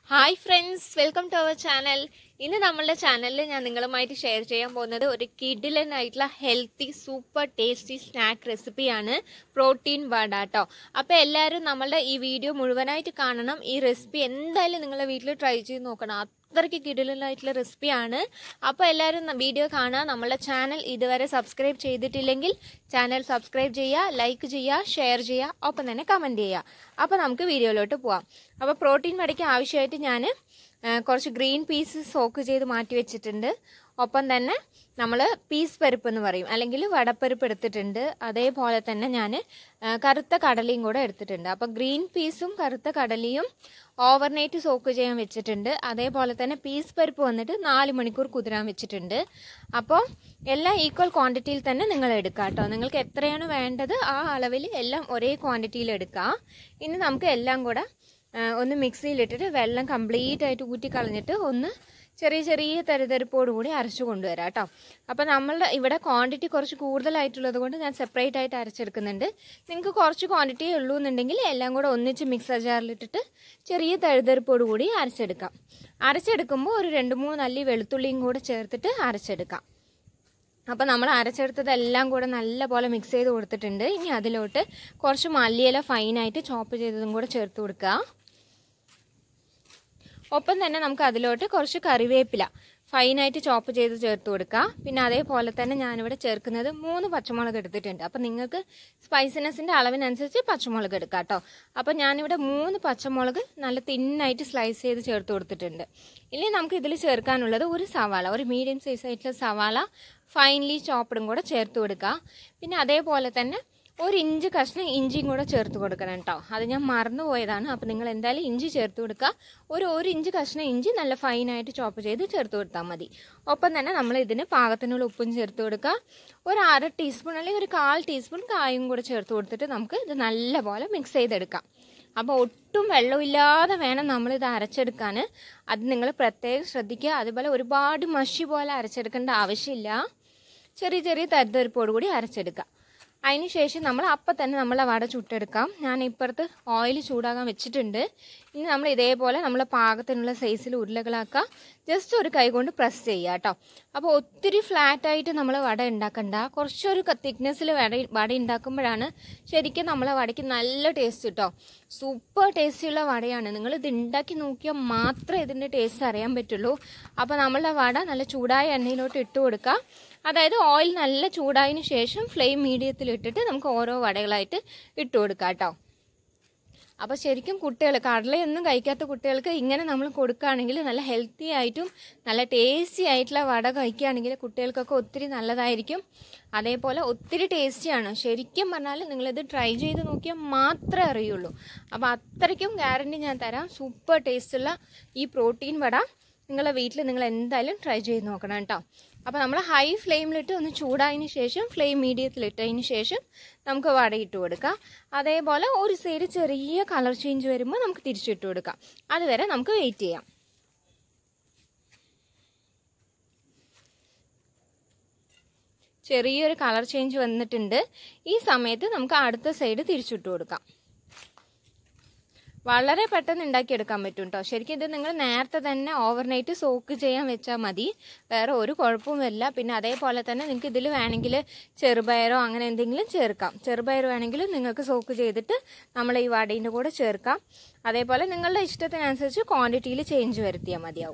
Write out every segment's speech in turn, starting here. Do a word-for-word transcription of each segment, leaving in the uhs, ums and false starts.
Hi friends, welcome to our channel. In our channel, I will share a kiddle healthy, super tasty snack recipe protein vada. So, this video this recipe try അത്രയ്ക്ക് കിടിലനായിട്ടുള്ള റെസിപ്പിയാണ്. അപ്പോൾ എല്ലാവരും video കാണുക. നമ്മുടെ channel ഇതുവരെ subscribe ചെയ്തിട്ടില്ലെങ്കിൽ channel subscribe ചെയ്യുക, like ചെയ്യുക, ഷെയർ ചെയ്യുക, ഒപ്പം തന്നെ കമൻറ്റ് ചെയ്യുക. അപ്പോൾ നമുക്ക് വീഡിയോയിലോട്ട് പോവാം. അപ്പോൾ പ്രോട്ടീൻ വടയ്ക്ക് ആവശ്യമായിട്ട് ഞാൻ കുറച്ച് ഗ്രീൻ പീസ് സോക്ക് ചെയ്ത് മാറ്റി വെച്ചിട്ടുണ്ട്. ഒപ്പം തന്നെ നമ്മൾ പീസ് പരിപ്പ് എന്ന് പറയും, അല്ലെങ്കിൽ വടപ്പരിപ്പ് എടുത്തിട്ടുണ്ട്. അതേപോലെ തന്നെ ഞാൻ കറുത്ത കടലയും കൂടെ എടുത്തിട്ടുണ്ട്. അപ്പോൾ ഗ്രീൻ പീസും കറുത്ത കടലയും ഓവർനൈറ്റ് സോക്ക് ചെയ്യാൻ വെച്ചിട്ടുണ്ട്. അതേപോലെ തന്നെ പീസ് പരിപ്പ് വന്നിട്ട് നാല് മണിക്കൂർ കുതിരാൻ വെച്ചിട്ടുണ്ട്. അപ്പോൾ എല്ലാം ഈക്വൽ ക്വാണ്ടിറ്റിയിൽ തന്നെ നിങ്ങൾ എടുക്കുക കേട്ടോ. നിങ്ങൾക്ക് എത്രയാണ് വേണ്ടത് ആ അളവിൽ എല്ലാം ഒരേ ക്വാണ്ടിറ്റിയിൽ എടുക്കുക. ഇനി നമുക്ക് എല്ലാം കൂടെ ഒന്ന് മിക്സിയിലിട്ടിട്ട് വെള്ളം കംപ്ലീറ്റ് ആയിട്ട് ഊറ്റി കളഞ്ഞിട്ട് ഒന്ന് ചെറിയ ചെറിയ തരിതരിപ്പോട് കൂടി അരച്ചു കൊണ്ടുവരാം കേട്ടോ. അപ്പോൾ നമ്മളുടെ ഇവിടെ ക്വാണ്ടിറ്റി കുറച്ച് കൂടുതലായിട്ടുള്ളത് കൊണ്ട് ഞാൻ സെപ്പറേറ്റ് ആയിട്ട് അരച്ചെടുക്കുന്നുണ്ട്. നിങ്ങൾക്ക് കുറച്ച് ക്വാണ്ടിറ്റി ഉള്ളൂ എന്നുണ്ടെങ്കിൽ എല്ലാം കൂടെ ഒന്നിച്ച് മിക്സർ ജാറിലിട്ടിട്ട് ചെറിയ തരിതരിപ്പോട് കൂടി അരച്ചെടുക്കാം. അരച്ചെടുക്കുമ്പോൾ ഒരു രണ്ട് മൂന്ന് അല്ലി വെളുത്തുള്ളിയും കൂടെ ചേർത്തിട്ട് അരച്ചെടുക്കാം. അപ്പോൾ നമ്മൾ അരച്ചെടുത്തതെല്ലാം കൂടെ നല്ല പോലെ മിക്സ് ചെയ്ത് കൊടുത്തിട്ടുണ്ട്. ഇനി അതിലോട്ട് കുറച്ച് മല്ലിയില ഫൈനായിട്ട് ചോപ്പ് ചെയ്തതും കൂടെ ചേർത്ത് കൊടുക്കുക. ഒപ്പം തന്നെ നമുക്ക് അതിലോട്ട് കുറച്ച് കറിവേപ്പില ഫൈനായിട്ട് ചോപ്പ് ചെയ്ത് ചേർത്ത് കൊടുക്കുക. പിന്നെ അതേപോലെ തന്നെ ഞാനിവിടെ ചേർക്കുന്നത് മൂന്ന് പച്ചമുളക് എടുത്തിട്ടുണ്ട്. അപ്പം നിങ്ങൾക്ക് സ്പൈസിനെസ്സിൻ്റെ അളവിനനുസരിച്ച് പച്ചമുളക് എടുക്കാം കേട്ടോ. അപ്പം ഞാനിവിടെ മൂന്ന് പച്ചമുളക് നല്ല തിന്നായിട്ട് സ്ലൈസ് ചെയ്ത് ചേർത്ത് കൊടുത്തിട്ടുണ്ട്. ഇനി നമുക്ക് ഇതിൽ ചേർക്കാനുള്ളത് ഒരു സവാള, ഒരു മീഡിയം സൈസ് ആയിട്ടുള്ള സവാള ഫൈൻലി ചോപ്പഡും കൂടെ ചേർത്ത് കൊടുക്കുക. പിന്നെ അതേപോലെ തന്നെ ഒരു ഇഞ്ച് കഷ്ണം ഇഞ്ചിയും കൂടെ ചേർത്ത് കൊടുക്കണം കേട്ടോ. അത് ഞാൻ മറന്നു പോയതാണ്. അപ്പോൾ നിങ്ങൾ എന്തായാലും ഇഞ്ചി ചേർത്ത് കൊടുക്കുക. ഒരു ഒരു ഇഞ്ച് കഷ്ണം ഇഞ്ചി നല്ല ഫൈനായിട്ട് ചോപ്പ് ചെയ്ത് ചേർത്ത് കൊടുത്താൽ മതി. ഒപ്പം തന്നെ നമ്മൾ ഇതിന് പാകത്തിനുള്ള ഉപ്പും ചേർത്ത് കൊടുക്കുക. ഒരു അര ടീസ്പൂൺ അല്ലെങ്കിൽ ഒരു കാൽ ടീസ്പൂൺ കായും കൂടെ ചേർത്ത് കൊടുത്തിട്ട് നമുക്ക് ഇത് നല്ലപോലെ മിക്സ് ചെയ്തെടുക്കാം. അപ്പോൾ ഒട്ടും വെള്ളമില്ലാതെ വേണം നമ്മളിത് അരച്ചെടുക്കാൻ. അത് നിങ്ങൾ പ്രത്യേകം ശ്രദ്ധിക്കുക. അതുപോലെ ഒരുപാട് മഷി പോലെ അരച്ചെടുക്കേണ്ട ആവശ്യമില്ല. ചെറിയ ചെറിയ തരിതരിപ്പോട് കൂടി അരച്ചെടുക്കുക. അതിന് ശേഷം നമ്മൾ അപ്പം തന്നെ നമ്മളെ വട ചുട്ടെടുക്കാം. ഞാൻ ഇപ്പുറത്ത് ഓയിൽ ചൂടാകാൻ വെച്ചിട്ടുണ്ട്. ഇനി നമ്മൾ ഇതേപോലെ നമ്മൾ പാകത്തിനുള്ള സൈസിൽ ഉരുളകളാക്കുക. ജസ്റ്റ് ഒരു കൈ കൊണ്ട് പ്രസ് ചെയ്യുക കേട്ടോ. അപ്പോൾ ഒത്തിരി ഫ്ലാറ്റായിട്ട് നമ്മൾ വട ഉണ്ടാക്കണ്ട. കുറച്ചൊരു തിക്നെസ്സിൽ വട വട ഉണ്ടാക്കുമ്പോഴാണ് ശരിക്കും നമ്മളെ വടയ്ക്ക് നല്ല ടേസ്റ്റ് കിട്ടോ. സൂപ്പർ ടേസ്റ്റിയുള്ള വടയാണ്. നിങ്ങൾ ഇത് ഉണ്ടാക്കി നോക്കിയാൽ മാത്രമേ ഇതിൻ്റെ ടേസ്റ്റ് അറിയാൻ പറ്റുള്ളൂ. അപ്പോൾ നമ്മളുടെ വട നല്ല ചൂടായ എണ്ണയിലോട്ട് ഇട്ട് കൊടുക്കുക. അതായത് ഓയിൽ നല്ല ചൂടായതിന് ശേഷം ഫ്ലെയിം മീഡിയത്തിൽ ഇട്ടിട്ട് നമുക്ക് ഓരോ വടകളായിട്ട് ഇട്ട് കൊടുക്കാം കേട്ടോ. അപ്പോൾ ശരിക്കും കുട്ടികൾ കടലയൊന്നും കഴിക്കാത്ത കുട്ടികൾക്ക് ഇങ്ങനെ നമ്മൾ കൊടുക്കുകയാണെങ്കിൽ നല്ല ഹെൽത്തി ആയിട്ടും നല്ല ടേസ്റ്റി ആയിട്ടുള്ള വട കഴിക്കുകയാണെങ്കിൽ കുട്ടികൾക്കൊക്കെ ഒത്തിരി നല്ലതായിരിക്കും. അതേപോലെ ഒത്തിരി ടേസ്റ്റിയാണ്. ശരിക്കും പറഞ്ഞാൽ നിങ്ങളിത് ട്രൈ ചെയ്ത് നോക്കിയാൽ മാത്രമേ അറിയുള്ളൂ. അപ്പോൾ അത്രയ്ക്കും ഗ്യാരണ്ടി ഞാൻ തരാം. സൂപ്പർ ടേസ്റ്റുള്ള ഈ പ്രോട്ടീൻ വട നിങ്ങളുടെ വീട്ടിൽ നിങ്ങൾ എന്തായാലും ട്രൈ ചെയ്ത് നോക്കണം കേട്ടോ. അപ്പോൾ നമ്മൾ ഹൈ ഫ്ലെയിമിലിട്ട് ഒന്ന് ചൂടായതിന് ശേഷം ഫ്ലെയിം മീഡിയത്തിലിട്ടതിന് ശേഷം നമുക്ക് വട ഇട്ട് കൊടുക്കാം. അതേപോലെ ഒരു സൈഡ് ചെറിയ കളർ ചേഞ്ച് വരുമ്പോൾ നമുക്ക് തിരിച്ചിട്ട് കൊടുക്കാം. അതുവരെ നമുക്ക് വെയിറ്റ് ചെയ്യാം. ചെറിയൊരു കളർ ചേഞ്ച് വന്നിട്ടുണ്ട്. ഈ സമയത്ത് നമുക്ക് അടുത്ത സൈഡ് തിരിച്ചിട്ട് കൊടുക്കാം. വളരെ പെട്ടെന്ന് ഉണ്ടാക്കിയെടുക്കാൻ പറ്റും കേട്ടോ. ശരിക്കും ഇത് നിങ്ങൾ നേരത്തെ തന്നെ ഓവർനൈറ്റ് സോക്ക് ചെയ്യാൻ വെച്ചാൽ മതി. വേറെ ഒരു കുഴപ്പവുമില്ല. പിന്നെ അതേപോലെ തന്നെ നിങ്ങൾക്ക് ഇതിൽ വേണമെങ്കിൽ ചെറുപയറോ അങ്ങനെ എന്തെങ്കിലും ചേർക്കാം. ചെറുപയർ വേണമെങ്കിൽ നിങ്ങൾക്ക് സോക്ക് ചെയ്തിട്ട് നമ്മൾ ഈ വടീൻ്റെ കൂടെ ചേർക്കാം. അതേപോലെ നിങ്ങളുടെ ഇഷ്ടത്തിനനുസരിച്ച് ക്വാണ്ടിറ്റിയിൽ ചേഞ്ച് വരുത്തിയാൽ മതിയാവും.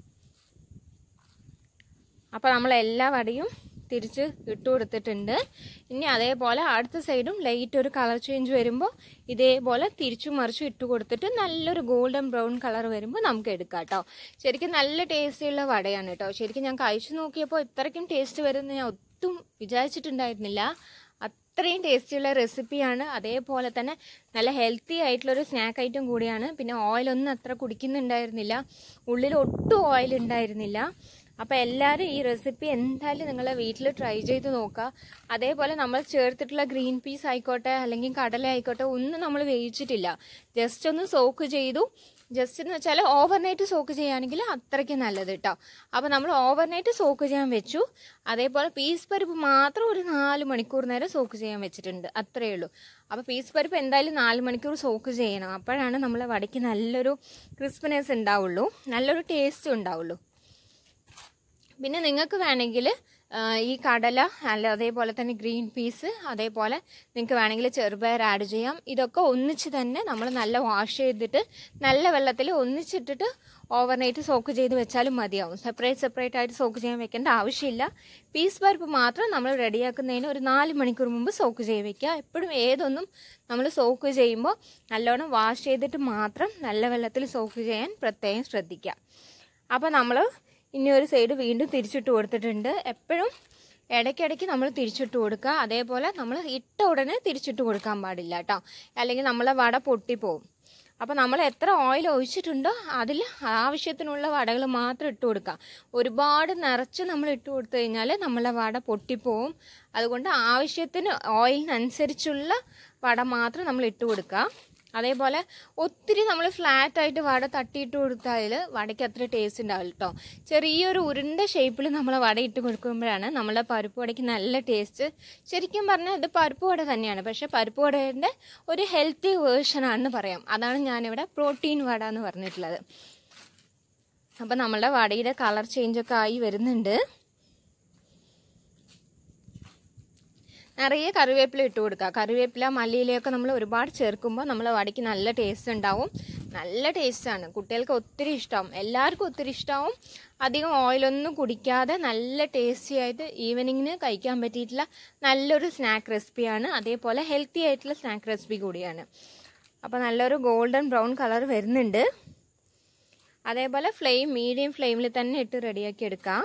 അപ്പോൾ നമ്മൾ എല്ലാ വടയും തിരിച്ച് ഇട്ട് കൊടുത്തിട്ടുണ്ട്. ഇനി അതേപോലെ അടുത്ത സൈഡും ലൈറ്റ് ഒരു കളർ ചേഞ്ച് വരുമ്പോൾ ഇതേപോലെ തിരിച്ചു മറിച്ചും ഇട്ട് കൊടുത്തിട്ട് നല്ലൊരു ഗോൾഡൻ ബ്രൗൺ കളർ വരുമ്പോൾ നമുക്ക് എടുക്കാം കേട്ടോ. ശരിക്കും നല്ല ടേസ്റ്റിയുള്ള വടയാണ് കേട്ടോ. ശരിക്കും ഞാൻ കഴിച്ചു നോക്കിയപ്പോൾ ഇത്രയ്ക്കും ടേസ്റ്റ് വരുമെന്ന് ഞാൻ ഒട്ടും വിചാരിച്ചിട്ടുണ്ടായിരുന്നില്ല. അത്രയും ടേസ്റ്റിയുള്ള റെസിപ്പിയാണ്. അതേപോലെ തന്നെ നല്ല ഹെൽത്തി ആയിട്ടുള്ളൊരു സ്നാക്ക് ഐറ്റം കൂടിയാണ്. പിന്നെ ഓയിലൊന്നും അത്ര കുടിക്കുന്നുണ്ടായിരുന്നില്ല. ഉള്ളിൽ ഒട്ടും ഓയിൽ ഉണ്ടായിരുന്നില്ല. അപ്പോൾ എല്ലാവരും ഈ റെസിപ്പി എന്തായാലും നിങ്ങളെ വീട്ടിൽ ട്രൈ ചെയ്ത് നോക്കുക. അതേപോലെ നമ്മൾ ചേർത്തിട്ടുള്ള ഗ്രീൻ പീസ് ആയിക്കോട്ടെ അല്ലെങ്കിൽ കടല ആയിക്കോട്ടെ ഒന്നും നമ്മൾ വേവിച്ചിട്ടില്ല. ജസ്റ്റ് ഒന്ന് സോക്ക് ചെയ്തു. ജസ്റ്റ് എന്ന് വെച്ചാൽ ഓവർനൈറ്റ് സോക്ക് ചെയ്യുകയാണെങ്കിൽ അത്രയ്ക്ക് നല്ലത് കേട്ടോ. അപ്പോൾ നമ്മൾ ഓവർനൈറ്റ് സോക്ക് ചെയ്യാൻ വെച്ചു. അതേപോലെ പീസ് പരിപ്പ് മാത്രം ഒരു നാല് മണിക്കൂർ നേരം സോക്ക് ചെയ്യാൻ വെച്ചിട്ടുണ്ട്, അത്രയേ ഉള്ളൂ. അപ്പോൾ പീസ് പരിപ്പ് എന്തായാലും നാല് മണിക്കൂർ സോക്ക് ചെയ്യണം, അപ്പോഴാണ് നമ്മളെ വടയ്ക്ക് നല്ലൊരു ക്രിസ്പിനെസ് ഉണ്ടാവുള്ളൂ, നല്ലൊരു ടേസ്റ്റ് ഉണ്ടാവുള്ളൂ. പിന്നെ നിങ്ങൾക്ക് വേണമെങ്കിൽ ഈ കടല അല്ല അതേപോലെ തന്നെ ഗ്രീൻ പീസ്, അതേപോലെ നിങ്ങൾക്ക് വേണമെങ്കിൽ ചെറുപയർ ആഡ് ചെയ്യാം. ഇതൊക്കെ ഒന്നിച്ച് തന്നെ നമ്മൾ നല്ല വാഷ് ചെയ്തിട്ട് നല്ല വെള്ളത്തിൽ ഒന്നിച്ചിട്ടിട്ട് ഓവർനൈറ്റ് സോക്ക് ചെയ്ത് വെച്ചാലും മതിയാവും. സെപ്പറേറ്റ് സെപ്പറേറ്റ് ആയിട്ട് സോക്ക് ചെയ്യാൻ വെക്കേണ്ട ആവശ്യമില്ല. പീസ് പരിപ്പ് മാത്രം നമ്മൾ റെഡിയാക്കുന്നതിന് ഒരു നാല് മണിക്കൂർ മുമ്പ് സോക്ക് ചെയ്ത് വെക്കുക. എപ്പോഴും ഏതൊന്നും നമ്മൾ സോക്ക് ചെയ്യുമ്പോൾ നല്ലോണം വാഷ് ചെയ്തിട്ട് മാത്രം നല്ല വെള്ളത്തിൽ സോക്ക് ചെയ്യാൻ പ്രത്യേകം ശ്രദ്ധിക്കുക. അപ്പോൾ നമ്മൾ ഇനി ഒരു സൈഡ് വീണ്ടും തിരിച്ചിട്ട് കൊടുത്തിട്ടുണ്ട്. എപ്പോഴും ഇടയ്ക്കിടയ്ക്ക് നമ്മൾ തിരിച്ചിട്ട് കൊടുക്കുക. അതേപോലെ നമ്മൾ ഇട്ട ഉടനെ തിരിച്ചിട്ട് കൊടുക്കാൻ പാടില്ല കേട്ടോ, അല്ലെങ്കിൽ നമ്മളെ വട പൊട്ടിപ്പോവും. അപ്പോൾ നമ്മൾ എത്ര ഓയിൽ ഒഴിച്ചിട്ടുണ്ടോ അതിൽ ആവശ്യത്തിനുള്ള വടകൾ മാത്രം ഇട്ട് കൊടുക്കുക. ഒരുപാട് നിറച്ച് നമ്മൾ ഇട്ട് കൊടുത്തു കഴിഞ്ഞാൽ നമ്മളെ വട പൊട്ടിപ്പോവും. അതുകൊണ്ട് ആവശ്യത്തിന് ഓയിലിനനുസരിച്ചുള്ള വട മാത്രം നമ്മൾ ഇട്ട് കൊടുക്കുക. അതേപോലെ ഒത്തിരി നമ്മൾ ഫ്ലാറ്റ് ആയിട്ട് വട തട്ടിയിട്ട് കൊടുത്താൽ വടയ്ക്ക് അത്ര ടേസ്റ്റ് ഉണ്ടാവില്ല കേട്ടോ. ചെറിയൊരു ഉരുണ്ട ഷേപ്പിൽ നമ്മൾ വട ഇട്ട് കൊടുക്കുമ്പോഴാണ് നമ്മളെ പരിപ്പ് വടയ്ക്ക് നല്ല ടേസ്റ്റ്. ശരിക്കും പറഞ്ഞാൽ ഇത് പരിപ്പ് വട തന്നെയാണ്, പക്ഷെ പരിപ്പ് വടയുടെ ഒരു ഹെൽത്തി വേർഷനാണെന്ന് പറയാം. അതാണ് ഞാനിവിടെ പ്രോട്ടീൻ വട എന്ന് പറഞ്ഞിട്ടുള്ളത്. അപ്പം നമ്മളുടെ വടയുടെ കളർ ചേഞ്ചൊക്കെ ആയി വരുന്നുണ്ട്. നിറയെ കറിവേപ്പില ഇട്ട് കൊടുക്കുക. കറിവേപ്പില മല്ലിയിലയൊക്കെ നമ്മൾ ഒരുപാട് ചേർക്കുമ്പോൾ നമ്മളെ വടയ്ക്ക് നല്ല ടേസ്റ്റ് ഉണ്ടാവും. നല്ല ടേസ്റ്റാണ്, കുട്ടികൾക്ക് ഒത്തിരി ഇഷ്ടമാവും, എല്ലാവർക്കും ഒത്തിരി ഇഷ്ടമാവും. അധികം ഓയിലൊന്നും കുടിക്കാതെ നല്ല ടേസ്റ്റി ആയിട്ട് ഈവനിങ്ങിന് കഴിക്കാൻ പറ്റിയിട്ടുള്ള നല്ലൊരു സ്നാക്ക് റെസിപ്പിയാണ്. അതേപോലെ ഹെൽത്തി ആയിട്ടുള്ള സ്നാക്ക് റെസിപ്പി കൂടിയാണ്. അപ്പോൾ നല്ലൊരു ഗോൾഡൻ ബ്രൗൺ കളർ വരുന്നുണ്ട്. അതേപോലെ ഫ്ലെയിം മീഡിയം ഫ്ലെയിമിൽ തന്നെ ഇട്ട് റെഡിയാക്കി എടുക്കാം.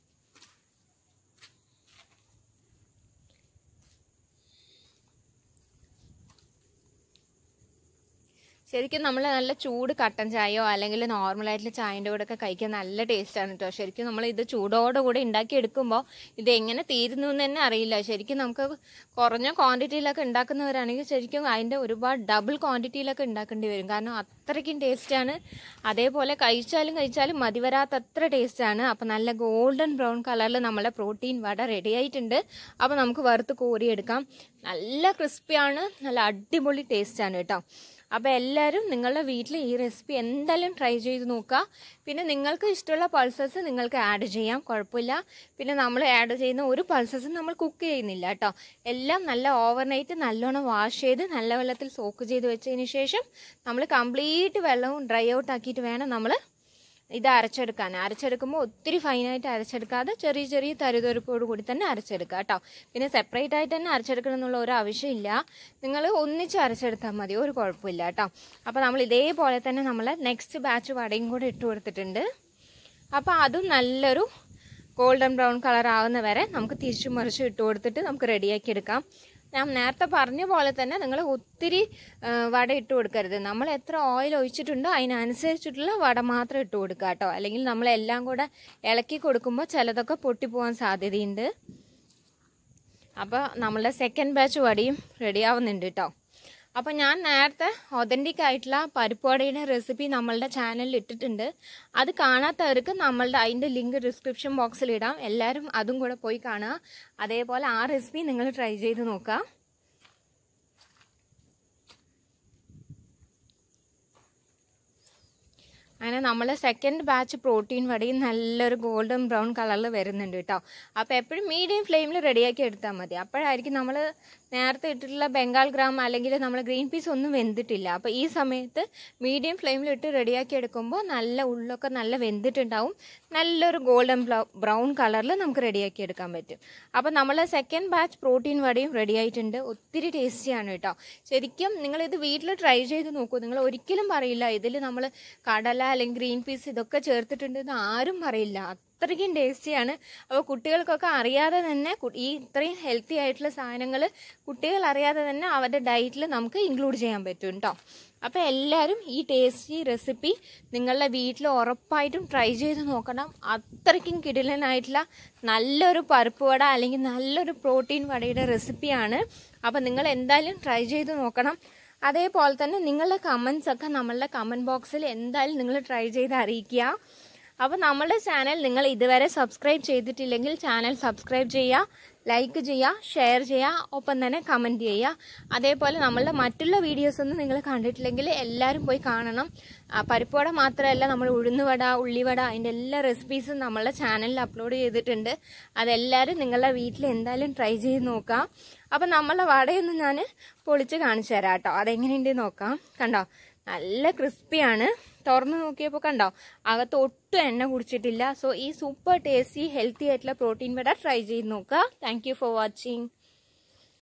ശരിക്കും നമ്മൾ നല്ല ചൂട് കട്ടൻ ചായയോ അല്ലെങ്കിൽ നോർമലായിട്ടുള്ള ചായൻ്റെ കൂടെ ഒക്കെ കഴിക്കാൻ നല്ല ടേസ്റ്റാണ് കേട്ടോ. ശരിക്കും നമ്മൾ ഇത് ചൂടോടുകൂടി ഉണ്ടാക്കി എടുക്കുമ്പോൾ ഇത് എങ്ങനെ തീരുന്നു എന്ന് തന്നെ അറിയില്ല. ശരിക്കും നമുക്ക് കുറഞ്ഞ ക്വാണ്ടിറ്റിയിലൊക്കെ ഉണ്ടാക്കുന്നവരാണെങ്കിൽ ശരിക്കും അതിൻ്റെ ഒരുപാട് ഡബിൾ ക്വാണ്ടിറ്റിയിലൊക്കെ ഉണ്ടാക്കേണ്ടി വരും, കാരണം അത്രയ്ക്കും ടേസ്റ്റാണ്. അതേപോലെ കഴിച്ചാലും കഴിച്ചാലും മതി വരാത്തത്ര ടേസ്റ്റാണ്. അപ്പോൾ നല്ല ഗോൾഡൻ ബ്രൗൺ കളറിൽ നമ്മളെ പ്രോട്ടീൻ വട റെഡി ആയിട്ടുണ്ട്. അപ്പോൾ നമുക്ക് വറുത്ത് കോരിയെടുക്കാം. നല്ല ക്രിസ്പിയാണ്, നല്ല അടിപൊളി ടേസ്റ്റാണ് കേട്ടോ. അപ്പോൾ എല്ലാവരും നിങ്ങളുടെ വീട്ടിൽ ഈ റെസിപ്പി എന്തായാലും ട്രൈ ചെയ്ത് നോക്കുക. പിന്നെ നിങ്ങൾക്ക് ഇഷ്ടമുള്ള പൾസസ് നിങ്ങൾക്ക് ആഡ് ചെയ്യാം, കുഴപ്പമില്ല. പിന്നെ നമ്മൾ ആഡ് ചെയ്യുന്ന ഒരു പൾസസും നമ്മൾ കുക്ക് ചെയ്യുന്നില്ല കേട്ടോ. എല്ലാം നല്ല ഓവർനൈറ്റ് നല്ലോണം വാഷ് ചെയ്ത് നല്ല വെള്ളത്തിൽ സോക്ക് ചെയ്ത് വെച്ചതിന് ശേഷം നമ്മൾ കംപ്ലീറ്റ് വെള്ളവും ഡ്രൈ ഔട്ട് ആക്കിയിട്ട് വേണം നമ്മൾ ഇത് അരച്ചെടുക്കാൻ. അരച്ചെടുക്കുമ്പോൾ ഒത്തിരി ഫൈനായിട്ട് അരച്ചെടുക്കാതെ ചെറിയ ചെറിയ തരിതരിപ്പോട് കൂടി തന്നെ അരച്ചെടുക്കുക കേട്ടോ. പിന്നെ സെപ്പറേറ്റ് ആയിട്ട് തന്നെ അരച്ചെടുക്കണം എന്നുള്ള ഒരു ആവശ്യമില്ല, നിങ്ങൾ ഒന്നിച്ച് അരച്ചെടുത്താൽ മതി, ഒരു കുഴപ്പമില്ല കേട്ടോ. അപ്പോൾ നമ്മൾ ഇതേപോലെ തന്നെ നമ്മൾ നെക്സ്റ്റ് ബാച്ച് വടയും കൂടെ ഇട്ട് കൊടുത്തിട്ടുണ്ട്. അപ്പോൾ അതും നല്ലൊരു ഗോൾഡൻ ബ്രൗൺ കളർ ആവുന്ന വരെ നമുക്ക് തിരിച്ചു മറിച്ച് ഇട്ട് കൊടുത്തിട്ട് നമുക്ക് റെഡിയാക്കി എടുക്കാം. ഞാൻ നേരത്തെ പറഞ്ഞ പോലെ തന്നെ നിങ്ങൾ ഒത്തിരി വട ഇട്ട് കൊടുക്കരുത്. നമ്മൾ എത്ര ഓയിൽ ഒഴിച്ചിട്ടുണ്ടോ അതിനനുസരിച്ചിട്ടുള്ള വട മാത്രം ഇട്ട് കൊടുക്കുക കേട്ടോ. അല്ലെങ്കിൽ നമ്മളെല്ലാം കൂടെ ഇളക്കി കൊടുക്കുമ്പോൾ ചിലതൊക്കെ പൊട്ടിപ്പോകാൻ സാധ്യതയുണ്ട്. അപ്പോൾ നമ്മളുടെ സെക്കൻഡ് ബാച്ച് വടയും റെഡി ആവുന്നുണ്ട് കേട്ടോ. അപ്പോൾ ഞാൻ നേരത്തെ ഒതൻറ്റിക് ആയിട്ടുള്ള പരിപ്പ് വടയുടെ റെസിപ്പി നമ്മളുടെ ചാനലിൽ ഇട്ടിട്ടുണ്ട്. അത് കാണാത്തവർക്ക് നമ്മളുടെ അതിൻ്റെ ലിങ്ക് ഡിസ്ക്രിപ്ഷൻ ബോക്സിൽ ഇടാം. എല്ലാവരും അതും കൂടെ പോയി കാണുക. അതേപോലെ ആ റെസിപ്പി നിങ്ങൾ ട്രൈ ചെയ്ത് നോക്കുക. അങ്ങനെ നമ്മൾ സെക്കൻഡ് ബാച്ച് പ്രോട്ടീൻ വടയും നല്ലൊരു ഗോൾഡൻ ബ്രൗൺ കളറിൽ വരുന്നുണ്ട് കേട്ടോ. അപ്പോൾ എപ്പോഴും മീഡിയം ഫ്ലെയിമിൽ റെഡിയാക്കി എടുത്താൽ മതി. അപ്പോഴായിരിക്കും നമ്മൾ നേരത്തെ ഇട്ടിട്ടുള്ള ബംഗാൾ ഗ്രാം അല്ലെങ്കിൽ നമ്മൾ ഗ്രീൻ പീസ് ഒന്നും വെന്തിട്ടില്ല. അപ്പോൾ ഈ സമയത്ത് മീഡിയം ഫ്ലെയിമിൽ ഇട്ട് റെഡിയാക്കി എടുക്കുമ്പോൾ നല്ല ഉള്ളൊക്കെ നല്ല വെന്തിട്ടുണ്ടാവും. നല്ലൊരു ഗോൾഡൻ ബ്രൗൺ കളറിൽ നമുക്ക് റെഡിയാക്കി എടുക്കാൻ പറ്റും. അപ്പോൾ നമ്മൾ സെക്കൻഡ് ബാച്ച് പ്രോട്ടീൻ വടയും റെഡി ആയിട്ടുണ്ട്. ഒത്തിരി ടേസ്റ്റിയാണ് കേട്ടോ. ശരിക്കും നിങ്ങളിത് വീട്ടിൽ ട്രൈ ചെയ്ത് നോക്കൂ. നിങ്ങൾ ഒരിക്കലും പറയില്ല ഇതിൽ നമ്മൾ കടല അല്ലെങ്കിൽ ഗ്രീൻ പീസ് ഇതൊക്കെ ചേർത്തിട്ടുണ്ടെന്ന് ആരും പറയില്ല. അത്രയ്ക്കും ടേസ്റ്റിയാണ്. അപ്പോൾ കുട്ടികൾക്കൊക്കെ അറിയാതെ തന്നെ ഈ ഇത്രയും ഹെൽത്തി ആയിട്ടുള്ള സാധനങ്ങൾ കുട്ടികൾ അറിയാതെ തന്നെ അവരുടെ ഡയറ്റിൽ നമുക്ക് ഇൻക്ലൂഡ് ചെയ്യാൻ പറ്റും കേട്ടോ. അപ്പോൾ എല്ലാവരും ഈ ടേസ്റ്റി റെസിപ്പി നിങ്ങളുടെ വീട്ടിൽ ഉറപ്പായിട്ടും ട്രൈ ചെയ്ത് നോക്കണം. അത്രയ്ക്കും കിടിലനായിട്ടുള്ള നല്ലൊരു പരിപ്പ് വട അല്ലെങ്കിൽ നല്ലൊരു പ്രോട്ടീൻ വടയുടെ റെസിപ്പിയാണ്. അപ്പോൾ നിങ്ങൾ എന്തായാലും ട്രൈ ചെയ്ത് നോക്കണം. അതേപോലെ തന്നെ നിങ്ങളുടെ കമൻസ് ഒക്കെ നമ്മളുടെ കമന്റ് ബോക്സിൽ എന്തായാലും നിങ്ങൾ ട്രൈ ചെയ്ത് അറിയിക്കുക. അപ്പോൾ നമ്മുടെ ചാനൽ നിങ്ങൾ ഇതുവരെ സബ്സ്ക്രൈബ് ചെയ്തിട്ടില്ലെങ്കിൽ ചാനൽ സബ്സ്ക്രൈബ് ചെയ്യുക, ലൈക്ക് ചെയ്യുക, ഷെയർ ചെയ്യുക, ഒപ്പം തന്നെ കമൻറ്റ് ചെയ്യുക. അതേപോലെ നമ്മളുടെ മറ്റുള്ള വീഡിയോസ് ഒന്നും നിങ്ങൾ കണ്ടിട്ടില്ലെങ്കിൽ എല്ലാവരും പോയി കാണണം. പരിപ്പുവട മാത്രമല്ല, നമ്മൾ ഉഴുന്നുവട, ഉള്ളിവട, അതിൻ്റെ എല്ലാ റെസിപ്പീസും നമ്മളുടെ ചാനലിൽ അപ്ലോഡ് ചെയ്തിട്ടുണ്ട്. അതെല്ലാവരും നിങ്ങളുടെ വീട്ടിൽ എന്തായാലും ട്രൈ ചെയ്ത് നോക്കാം. അപ്പം നമ്മളുടെ വടയൊന്നും ഞാൻ പൊളിച്ച് കാണിച്ചു തരാം കേട്ടോ. അതെങ്ങനെയുണ്ട് നോക്കാം. കണ്ടോ, നല്ല ക്രിസ്പിയാണ്. തുറന്ന് നോക്കിയപ്പോൾ കണ്ടോ, അകത്ത് ഒട്ടും എണ്ണ കുടിച്ചിട്ടില്ല. സോ ഈ സൂപ്പർ ടേസ്റ്റി ഹെൽത്തി ആയിട്ടുള്ള പ്രോട്ടീൻ വട ട്രൈ ചെയ്ത് നോക്കുക. Thank you for watching.